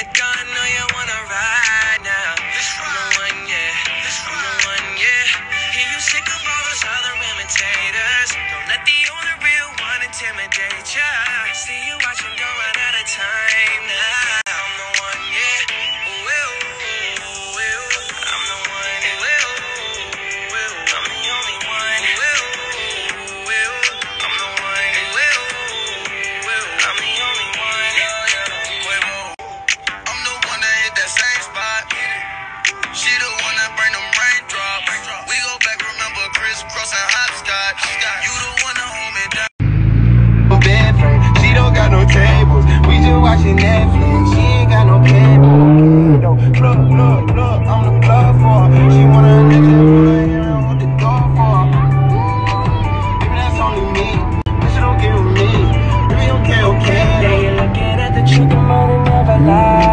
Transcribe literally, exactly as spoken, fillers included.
the gun, know you wanna ride now. I'm the one, yeah. I'm the one, yeah. Hear you sick of all those other imitators. Don't let the only real one intimidate ya. See you watching, don't run out of time now. I'm the one, yeah. Ooh, ooh, ooh, ooh. I'm the one, ooh, ooh, ooh. I'm the only one. Ooh, ooh, ooh. I'm the one. Ooh, ooh, ooh. I'm the only one. Quavo. I'm the one that hit that same spot. She the one that bring them raindrops. We go back, remember crisscross and hopscotch. You the one that hold me down. Bed frame, she don't got no tables. We just watching Netflix. She ain't got no cable. Okay, no. Look, look, look, I'm the plug for her. She wanna let you put her here and hold the door for her. Baby, that's only me. That shit don't get with me. Baby, okay, okay. Yeah, you're looking at the truth, the money never lies.